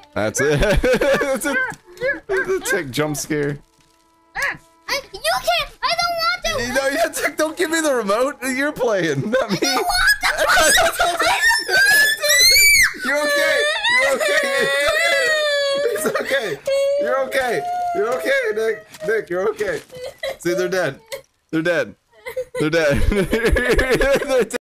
That's it. That's a tick jump scare. You can't. I don't want to. No, yeah, Tick, don't give me the remote. You're playing, not me. I don't want to. You're okay. You're okay. It's okay. You're okay. You're okay, Nick. Nick, you're okay. See, they're dead. They're dead. They're dead. They're dead.